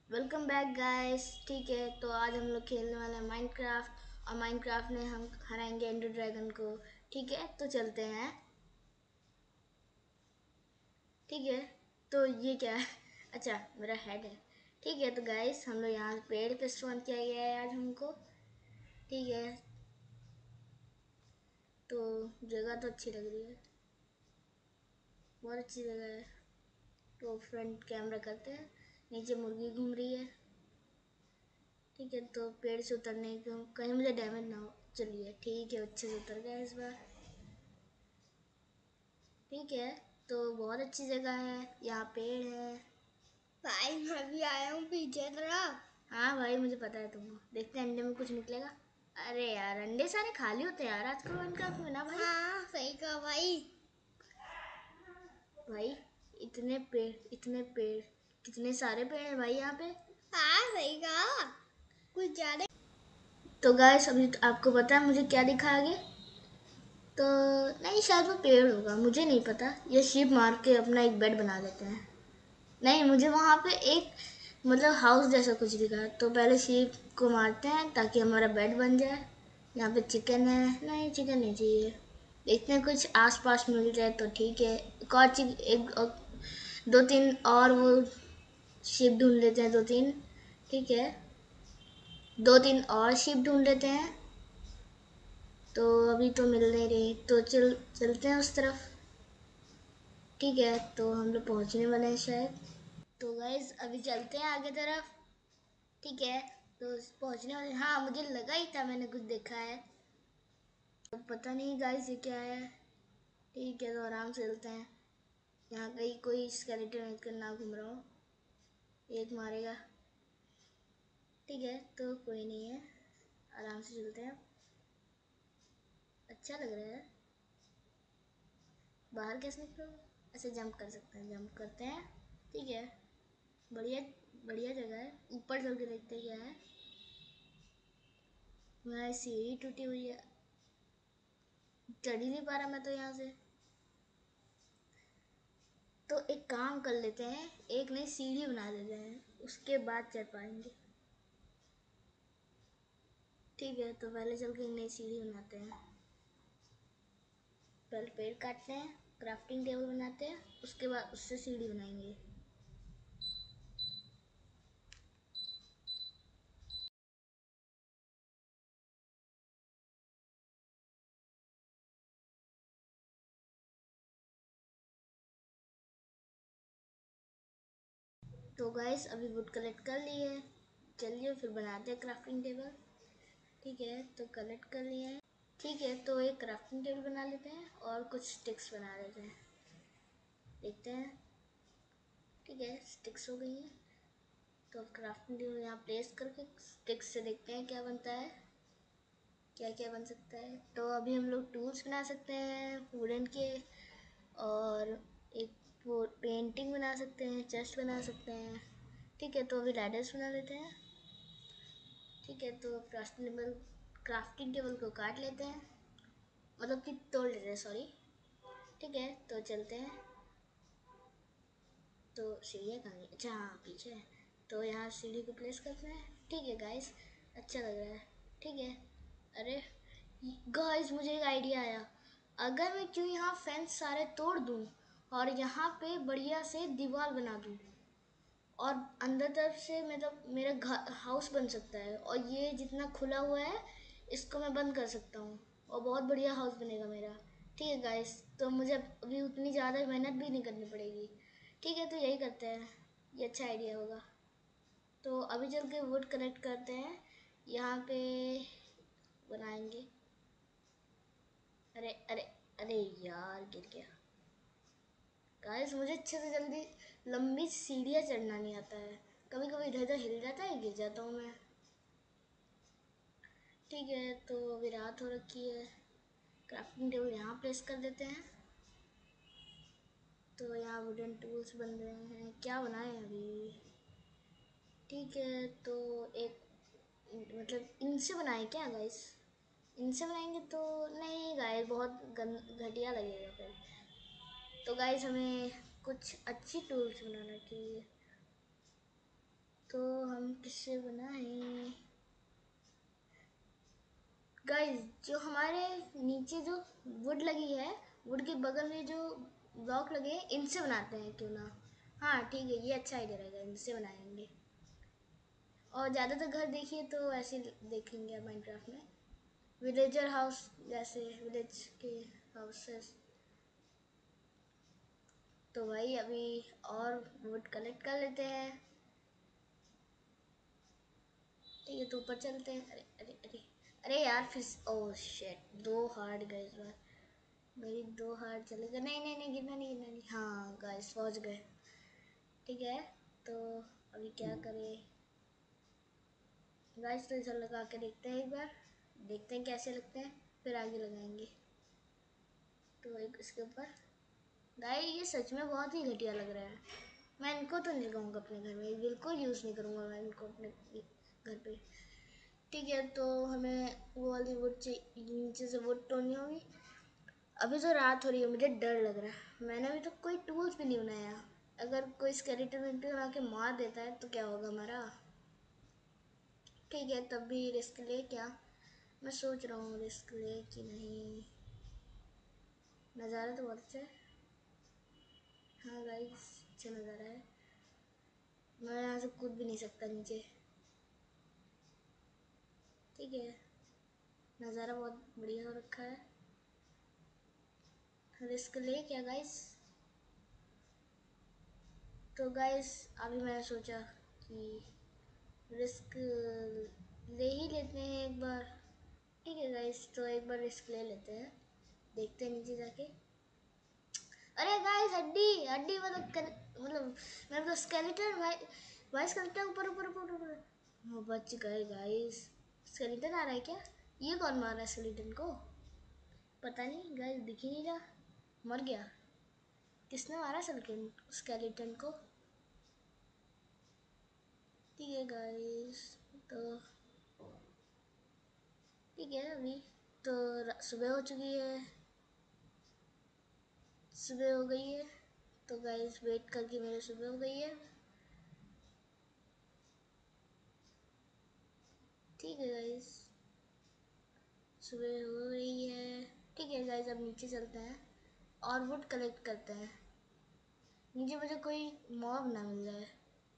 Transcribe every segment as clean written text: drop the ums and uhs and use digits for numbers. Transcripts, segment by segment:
Welcome back guys. ठीक है, तो आज हम लोग खेलने वाले हैं माइनक्राफ्ट और माइनक्राफ्ट में हम हराएंगे एंडर ड्रैगन को। ठीक है, तो चलते हैं। ठीक है, तो ये क्या है? अच्छा, मेरा हेड है। ठीक है, तो गाइस हम लोग यहाँ पेड़ पे स्पॉन किया गया है आज हमको। ठीक है, तो जगह तो अच्छी लग रही है, बहुत अच्छी जगह है। तो फ्रंट कैमरा करते हैं। नीचे मुर्गी घूम रही है। ठीक है, तो पेड़ से उतरने को कहीं मुझे डैमेज ना हो। चलिए ठीक है, अच्छे से उतर गया इस बार। ठीक है, तो बहुत अच्छी जगह है, यहाँ पेड़ है। भाई मैं भी आया हूँ पीछे तरफ। हाँ भाई, मुझे पता है तुमको। देखते हैं अंडे में कुछ निकलेगा। अरे यार, अंडे सारे खाली होते हैं यार आजकल माइनक्राफ्ट में ना भाई। हाँ सही कहा भाई। भाई, इतने पेड़ कितने सारे पेड़ हैं भाई यहाँ पे। हाँ सही कहा। कुछ ज्यादा। तो गाइस, अभी तो आपको पता है मुझे क्या दिखा आगे? तो नहीं, शायद वो पेड़ होगा, मुझे नहीं पता। ये शीप मार के अपना एक बेड बना देते हैं। नहीं, मुझे वहाँ पे एक मतलब हाउस जैसा कुछ दिखा। तो पहले शीप को मारते हैं ताकि हमारा बेड बन जाए। यहाँ पे चिकन है। नहीं, चिकन नहीं चाहिए। देखते हैं कुछ आसपास मिल जाए तो ठीक है। एक और दो तीन और वो शीप ढूंढ लेते हैं, दो तीन। ठीक है, दो तीन और शीप ढूंढ लेते हैं। तो अभी तो मिल नहीं रही, तो चलते हैं उस तरफ। ठीक है, तो हम लोग पहुँचने वाले हैं शायद। तो गाइस अभी चलते हैं आगे तरफ। ठीक है, तो पहुंचने वाले। हाँ, मुझे लगा ही था, मैंने कुछ देखा है। तो पता नहीं गाइस ये क्या है। ठीक है, तो आराम से चलते हैं। यहाँ कहीं कोई स्केलेटन वेलेटन ना घूम रहा हो, एक मारेगा। ठीक है, तो कोई नहीं है, आराम से चलते हैं। अच्छा लग रहा है। बाहर कैसे निकलोगे? ऐसे जंप कर सकते हैं, जंप करते हैं। ठीक है, बढ़िया बढ़िया जगह है। ऊपर चल के देखते हैं क्या है। वहाँ सीढ़ी टूटी हुई है, चढ़ ही नहीं पा रहा मैं तो यहाँ से। तो एक काम कर लेते हैं, एक नई सीढ़ी बना देते हैं, उसके बाद चढ़ पाएंगे। ठीक है, तो पहले चल के एक नई सीढ़ी बनाते हैं। पहले पेड़ काटते हैं, क्राफ्टिंग टेबल बनाते हैं, उसके बाद उससे सीढ़ी बनाएंगे। तो गाइस अभी वुड कलेक्ट कर लिए है। चलिए फिर बनाते हैं क्राफ्टिंग टेबल। ठीक है, तो कलेक्ट कर लिए हैं। ठीक है, तो एक क्राफ्टिंग टेबल बना लेते हैं और कुछ स्टिक्स बना लेते हैं। देखते हैं। ठीक है, स्टिक्स हो गई हैं। तो अब क्राफ्टिंग टेबल यहाँ प्लेस करके स्टिक्स से देखते हैं क्या बनता है, क्या क्या बन सकता है। तो अभी हम लोग टूल्स बना सकते हैं वुडन के, और एक वो पेंटिंग बना सकते हैं, चेस्ट बना सकते हैं। ठीक है, तो अभी लैडर्स बना लेते हैं। ठीक है, तो क्राफ्टिंग टेबल को काट लेते हैं, मतलब कि तोड़ लेते हैं, सॉरी। ठीक है, तो चलते हैं। तो सीढ़ियाँ कहाँ गई? अच्छा हाँ, पीछे है। तो यहाँ सीढ़ी को प्लेस करते हैं। ठीक है गाइस, अच्छा लग रहा है। ठीक है। अरे गाइस, मुझे एक आइडिया आया। अगर मैं क्यों यहाँ फेंस सारे तोड़ दूँ और यहाँ पे बढ़िया से दीवार बना दूँ, और अंदर तरफ से मतलब मेरा घर हाउस बन सकता है, और ये जितना खुला हुआ है इसको मैं बंद कर सकता हूँ, और बहुत बढ़िया हाउस बनेगा मेरा। ठीक है गाइस, तो मुझे अभी उतनी ज़्यादा मेहनत भी नहीं करनी पड़ेगी। ठीक है, तो यही करते हैं, ये अच्छा आइडिया होगा। तो अभी चल के वुड कलेक्ट करते हैं, यहाँ पे बनाएंगे। अरे अरे अरे यार, गिर गया। गाइस मुझे अच्छे से जल्दी लंबी सीढ़ियाँ चढ़ना नहीं आता है, कभी कभी इधर उधर हिल जाता है, गिर जाता हूँ मैं। ठीक है, तो अभी रात हो रखी है। क्राफ्टिंग टेबल यहाँ प्लेस कर देते हैं। तो यहाँ वुडन टूल्स बन रहे हैं, क्या बनाए अभी। ठीक है, तो एक मतलब इनसे बनाए क्या गाइस? इनसे बनाएंगे तो नहीं गाइस, बहुत घटिया लगेगा फिर। तो गाइस हमें कुछ अच्छी टूल्स बनाना चाहिए। तो किससे बनाए गाइस? जो हमारे नीचे जो वुड लगी है, वुड के बगल में जो ब्लॉक लगे हैं, इनसे बनाते हैं क्यों ना। हाँ ठीक है, ये अच्छा आइडिया रहेगा, इनसे बनाएंगे। और ज़्यादातर घर देखिए तो ऐसे देखेंगे माइनक्राफ्ट में, विलेजर हाउस जैसे विलेज के हाउसेस। तो भाई अभी और वुड कलेक्ट कर लेते हैं। ठीक है, तो ऊपर चलते हैं। अरे अरे अरे अरे यार, फिर ओह शिट, 2 हार्ट गए इस बार। मेरी 2 हार्ट चले गए। नहीं नहीं नहीं, गिरना नहीं, गिरना नहीं। हाँ गाइस, पहुंच गए। ठीक है, तो अभी क्या करें गाइस? तो इसे लगा के देखते हैं एक बार, देखते हैं कैसे लगते हैं, फिर आगे लगाएंगे। तो एक इसके ऊपर गाइस, ये सच में बहुत ही घटिया लग रहा है। मैं इनको तो नहीं लगाऊंगा अपने घर में, बिल्कुल यूज़ नहीं करूंगा मैं इनको अपने घर पे। ठीक है, तो हमें वो वाली वुड चाहिए, नीचे से वुड तोड़नी होगी। अभी तो रात हो रही है, मुझे डर लग रहा है। मैंने अभी तो कोई टूल्स भी नहीं बनाया। अगर कोई स्केलेटन वेलेटन बना के मार देता है तो क्या होगा हमारा? ठीक है, तब भी रिस्क ले क्या? मैं सोच रहा हूँ रिस्क ले कि नहीं। नज़ारा तो बहुत अच्छा है। हाँ गाइस, अच्छा नज़ारा है। मैं यहाँ से कूद भी नहीं सकता नीचे। ठीक है, नज़ारा बहुत बढ़िया हो रखा है। रिस्क ले क्या गाइस? तो गाइस अभी मैंने सोचा कि रिस्क ले ही लेते हैं एक बार। ठीक है गाइस, तो एक बार रिस्क ले लेते हैं, देखते हैं नीचे जाके। अरे गाइस, हड्डी हड्डी मतलब मेरे को स्केलेटन भाई, भाई स्केलेटन ऊपर ऊपर ऊपर ऊपर। वो बच गए गाइस। स्केलेटन आ रहा है क्या? ये कौन मार रहा है स्केलेटन को? पता नहीं गाइस, दिख ही नहीं रहा। मर गया। किसने मारा स्केलेटन को? ठीक है गाइस, तो ठीक है अभी तो सुबह हो चुकी है, सुबह हो गई है। तो गाइस वेट करके मेरे सुबह हो गई है। ठीक है गाइस, सुबह हो रही है। ठीक है गाइस, अब नीचे चलते हैं और वुड कलेक्ट करते हैं। नीचे मुझे कोई मॉब ना मिल जाए।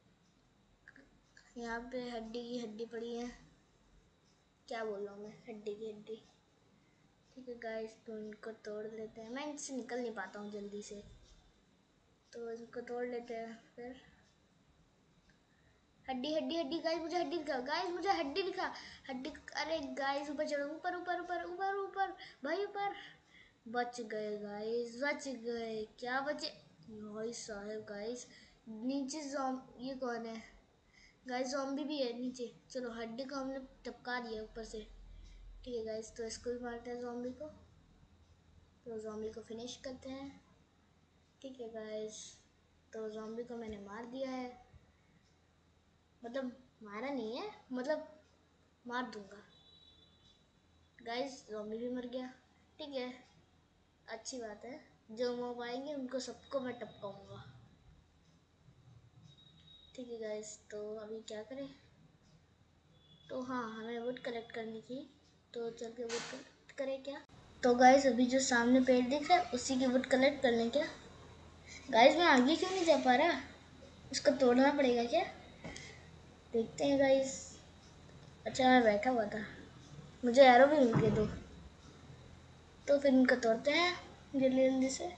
यहाँ पे हड्डी की हड्डी पड़ी है। क्या बोल रहा हूँ मैं, हड्डी की हड्डी। ठीक है गाइस, तो इनको तोड़ लेते हैं। मैं इनसे निकल नहीं पाता हूँ जल्दी से, तो इनको तोड़ लेते हैं फिर। हड्डी हड्डी हड्डी गाइस, मुझे हड्डी दिखा गाइस, मुझे हड्डी दिखा। हड्डी, अरे गाइस ऊपर चढ़ो, ऊपर ऊपर ऊपर ऊपर ऊपर भाई ऊपर। बच गए गाइस, बच गए। क्या बचे भाई साहब? गाइस नीचे ये कौन है गाइस? ज़ॉम्बी भी है नीचे। चलो, हड्डी को हमने टपका दिया ऊपर से। ठीक है गाइस, तो इसको भी मारते हैं ज़ॉम्बी को। तो ज़ॉम्बी को फिनिश करते हैं। ठीक है गाइस, तो ज़ॉम्बी को मैंने मार दिया है। मतलब मारा नहीं है, मतलब मार दूंगा। गाइस ज़ॉम्बी भी मर गया। ठीक है, अच्छी बात है। जो मॉब आएंगे उनको सबको मैं टपकाऊंगा। ठीक है गाइस, तो अभी क्या करें? तो हाँ, हमें वुड कलेक्ट करनी थी, तो चल के वुड कलेक्ट करें क्या? तो गाइस अभी जो सामने पेड़ दिख रहा है उसी की वुड कलेक्ट कर लें क्या? गाइस मैं आगे क्यों नहीं जा पा रहा? इसको तोड़ना पड़ेगा क्या? देखते हैं गाइस। अच्छा, मैं बैठा हुआ था, मुझे एरो भी मिल गए 2। तो फिर इनको तोड़ते हैं जल्दी जल्दी से।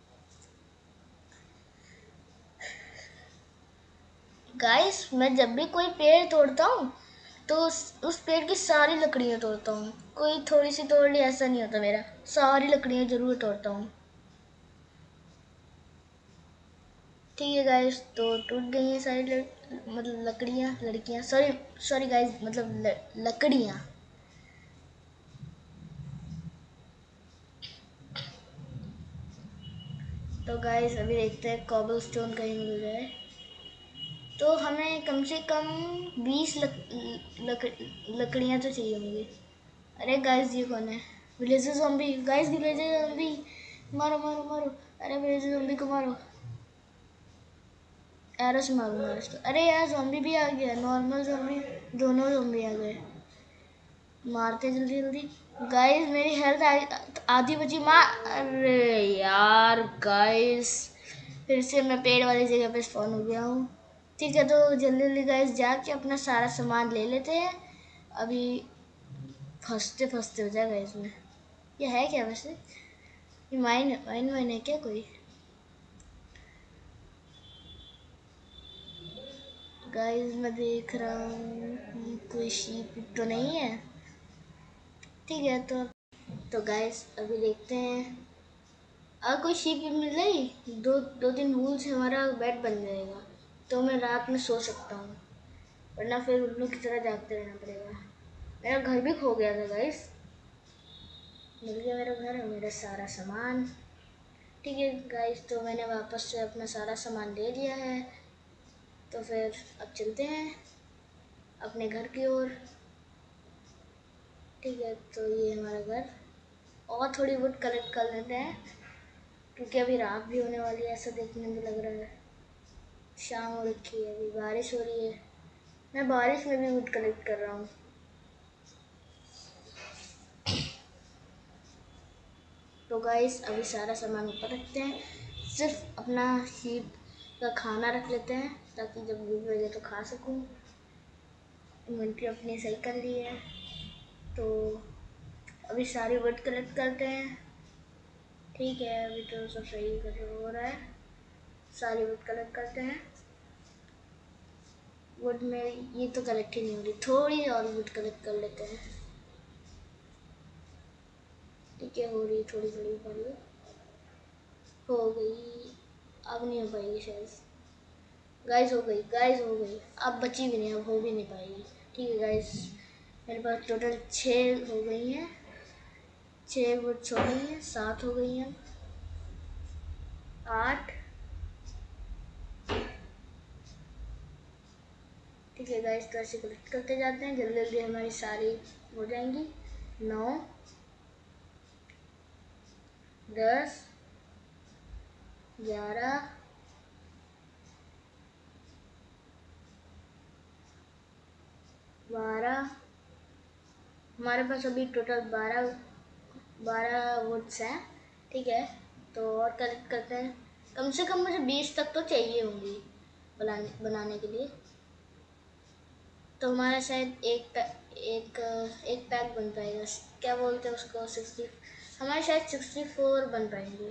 गाइस मैं जब भी कोई पेड़ तोड़ता हूँ तो उस पेड़ की सारी लकड़ियाँ तोड़ता हूँ। कोई थोड़ी सी तोड़ ली ऐसा नहीं होता मेरा, सारी लकड़ियाँ जरूर तोड़ता हूँ। ठीक है गाइस, तो टूट गई हैं सारी मतलब लकड़ियाँ, लड़कियाँ, सॉरी सॉरी गाइस, मतलब लकड़ियाँ। तो गाइस अभी देखते हैं कॉबल स्टोन कहीं मिल जाए। तो हमें कम से कम 20 लकड़ियाँ तो चाहिए होंगी। अरे गाइस ये कौन है? Villager zombie guys, villager zombie, मारो मारो मारो। अरे विलेजर ज़ॉम्बी को मारो। एरो से मारूंगा इसको। अरे यार ज़ॉम्बी भी आ गया, नॉर्मल ज़ॉम्बी, दोनों ज़ॉम्बी आ गए। मारते जल्दी जल्दी। गाइस मेरी हेल्थ आधी बची। अरे यार गाइस, फिर से मैं पेड़ वाली जगह पे स्पॉन हो गया हूँ। ठीक है, तो जल्दी जल्दी गाइस जाके अपना सारा सामान ले लेते हैं। अभी फंसते फंसते हो जाएगा इसमें। ये है क्या वैसे? ये माइन माइन माइन है क्या कोई? गाइस मैं देख रहा हूँ कोई शीप तो नहीं है। ठीक है, तो गाइस अभी देखते हैं। अगर कोई शीप मिल गई, दो तीन वूल से हमारा बेड बन जाएगा, तो मैं रात में सो सकता हूँ। वरना फिर उल्लू की तरह जागते रहना पड़ेगा। मेरा घर भी खो गया था गाइस। मिल गया मेरा घर और मेरा सारा सामान। ठीक है गाइस, तो मैंने वापस से अपना सारा सामान ले लिया है। तो फिर अब चलते हैं अपने घर की ओर। ठीक है, तो ये हमारा घर। और थोड़ी वुड कलेक्ट कर लेते हैं, क्योंकि अभी रात भी होने वाली है, ऐसा देखने में लग रहा है। शाम हो रखी है, अभी बारिश हो रही है। मैं बारिश में भी वुड कलेक्ट कर रहा हूँ। तो गाइस अभी सारा सामान ऊपर रखते हैं, सिर्फ अपना शीप का खाना रख लेते हैं, ताकि जब भूख लगे तो खा सकूँ। इन्वेंट्री अपनी सही कर ली है, तो अभी सारी वुड कलेक्ट करते हैं। ठीक है, अभी तो सब सही हो रहा है। सारी वुड कलेक्ट करते हैं। वुड में ये तो कलेक्ट ही नहीं हो रही, थोड़ी और वुड कलेक्ट कर लेते हैं। ठीक है, हो रही थोड़ी थोड़ी हो रही, हो गई। अब नहीं हो पाएगी शायद। गाइस हो गई, गाइस हो गई। अब बची भी नहीं, अब हो भी नहीं पाएगी। ठीक है गाइस, मेरे पास टोटल 6 हो गई हैं। 6 वुड हो गई हैं, 7 हो गई हैं, 8। ठीक है गाइस, तो ऐसे कलेक्ट करते जाते हैं, जल्दी जल्दी हमारी सारी हो जाएंगी। 9, 10, 11, 12। हमारे पास अभी टोटल 12 वुड्स हैं। ठीक है, तो और कलेक्ट करते हैं। कम से कम मुझे 20 तक तो चाहिए होंगी बनाने के लिए। तो हमारा शायद एक पैक बन पाएगा। क्या बोलते हैं उसको, 60। हमारे शायद 64 बन पाएंगे।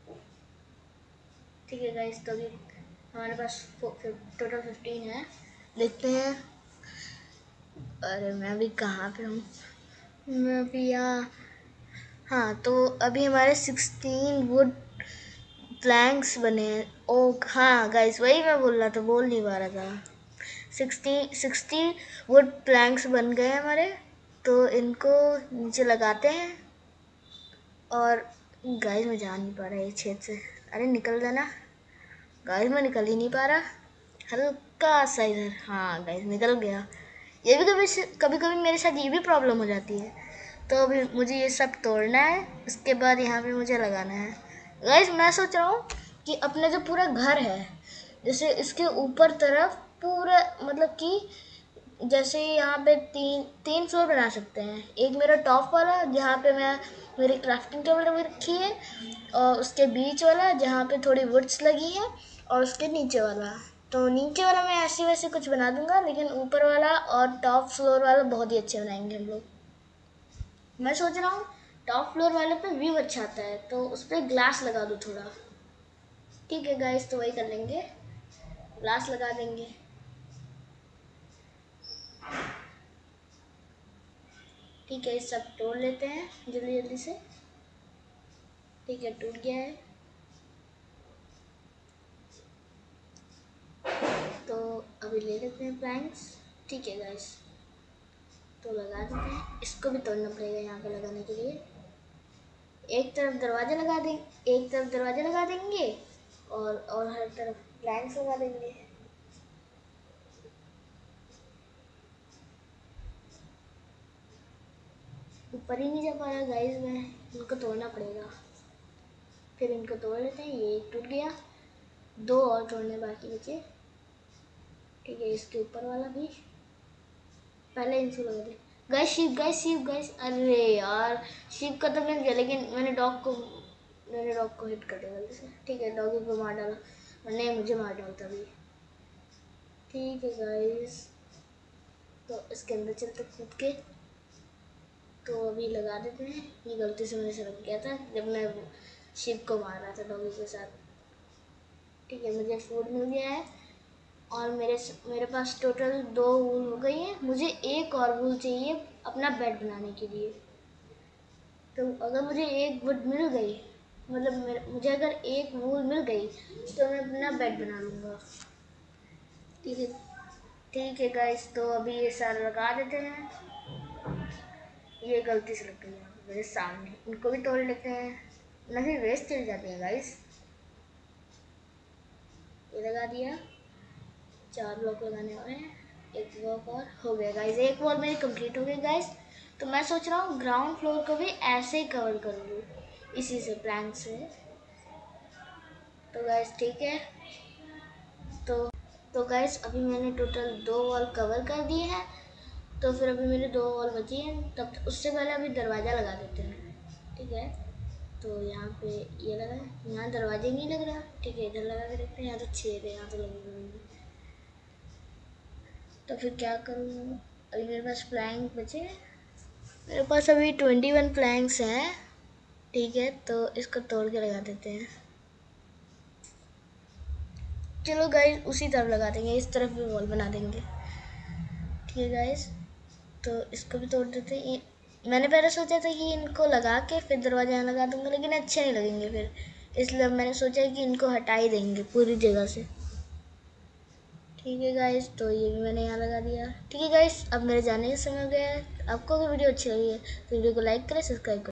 ठीक है गाइस, तो अभी हमारे पास टोटल 15 है। देखते हैं। अरे मैं अभी कहाँ पे हूँ? मैं अभी यहाँ। हाँ, तो अभी हमारे 16 वुड प्लैंक्स बने हैं। ओ हाँ गाइस, वही मैं बोल रहा था, बोल नहीं पा रहा था। 60 वुड प्लैंक्स बन गए हमारे। तो इनको नीचे लगाते हैं। और गाइस मैं जा नहीं पा रहा है छेद से। अरे निकल जाना गाइस, मैं निकल ही नहीं पा रहा। हल्का सा इधर। हाँ गाइस, निकल गया। ये भी कभी कभी मेरे साथ ये भी प्रॉब्लम हो जाती है। तो अभी मुझे ये सब तोड़ना है, उसके बाद यहाँ पे मुझे लगाना है। गाइस मैं सोच रहा हूँ कि अपना जो पूरा घर है, जैसे इसके ऊपर तरफ पूरा, मतलब कि जैसे यहाँ पे तीन फ्लोर बना सकते हैं। एक मेरा टॉप वाला, जहाँ पे मैं मेरी क्राफ्टिंग टेबल रखी है, और उसके बीच वाला जहाँ पे थोड़ी वुड्स लगी है, और उसके नीचे वाला। तो नीचे वाला मैं ऐसे वैसे कुछ बना दूंगा, लेकिन ऊपर वाला और टॉप फ्लोर वाला बहुत ही अच्छे बनाएंगे हम लोग। मैं सोच रहा हूँ टॉप फ्लोर वाले पे व्यू अच्छा आता है, तो उस पर ग्लास लगा दूँ थोड़ा। ठीक है गाइस, तो वही कर लेंगे, ग्लास लगा देंगे। ठीक है, सब तोड़ लेते हैं जल्दी जल्दी से। ठीक है, टूट गया है। तो अभी ले लेते हैं प्लैंक्स। ठीक है गाइस, तो लगा देते हैं। इसको भी तोड़ना पड़ेगा यहाँ पे लगाने के लिए। एक तरफ दरवाजा लगा देंगे, एक तरफ दरवाजा लगा देंगे, और हर तरफ प्लैंक्स लगा देंगे। ऊपर ही नहीं जा पा रहा गाइस, मैं इनको तोड़ना पड़ेगा। फिर इनको तोड़ लेते हैं। ये एक टूट गया, 2 और तोड़ने बाकी बचे। ठीक है, इसके ऊपर वाला भी पहले इनको लगा दे। गाइस शीप गाइस, अरे यार शीप का तो मिल गया, लेकिन मैंने डॉग को हिट कर दिया गलती से। ठीक है, डॉगी को मार डाला, नहीं मुझे मार डालता भी। ठीक है गाइस, तो इसके अंदर चलते कूद के, तो अभी लगा देते हैं। ये गलती से मेरे से लग गया था जब मैं शिप को मार रहा था डॉगी के साथ। ठीक है, मुझे फूड मिल गया है और मेरे पास टोटल 2 वूल हो गई है। मुझे एक और वूल चाहिए अपना बेड बनाने के लिए। तो अगर मुझे एक वुड मिल गई, मतलब मुझे अगर एक वूल मिल गई तो मैं अपना बेड बना लूँगा। ठीक है गाइस, तो अभी ये सारा लगा देते हैं। ये गलती से लग गई है मेरे सामने, इनको भी तोड़ लेते हैं, ना फिर वेस्ट चली जाती है गाइस। ये लगा दिया, 4 ब्लॉक लगाने वाले हैं, एक ब्लॉक और हो गया गाइस। एक वॉल मेरी कंप्लीट हो गई गाइस। तो मैं सोच रहा हूँ ग्राउंड फ्लोर को भी ऐसे ही कवर करूँगी, इसी से प्लैंक से। तो गाइस ठीक है, तो गाइस अभी मैंने टोटल 2 वॉल कवर कर दिए हैं। तो फिर अभी मेरे 2 वॉल बची हैं, तब उससे पहले अभी दरवाज़ा लगा देते हैं। ठीक है, तो यहाँ पे ये लगा है, यहाँ दरवाजे नहीं लग रहा। ठीक है, इधर लगा के देखते हैं, यहाँ तो छेद है, यहाँ तो लगेगा। तो फिर क्या करूँ, अभी मेरे पास प्लैंक बचे हैं, मेरे पास अभी 21 प्लैंक्स हैं। ठीक है, तो इसको तोड़ के लगा देते हैं। चलो गाइस, उसी तरफ लगा देंगे, इस तरफ भी वॉल बना देंगे। ठीक है गाइस, तो इसको भी तोड़ देते हैं। मैंने पहले सोचा था कि इनको लगा के फिर दरवाजा यहाँ लगा दूंगा, लेकिन अच्छे नहीं लगेंगे फिर, इसलिए मैंने सोचा कि इनको हटा ही देंगे पूरी जगह से। ठीक है गाइस, तो ये भी मैंने यहाँ लगा दिया। ठीक है गाइस, अब मेरे जाने का समय हो गया है। आपको अगर वीडियो अच्छी लगी है तो वीडियो को लाइक करें, सब्सक्राइब करें।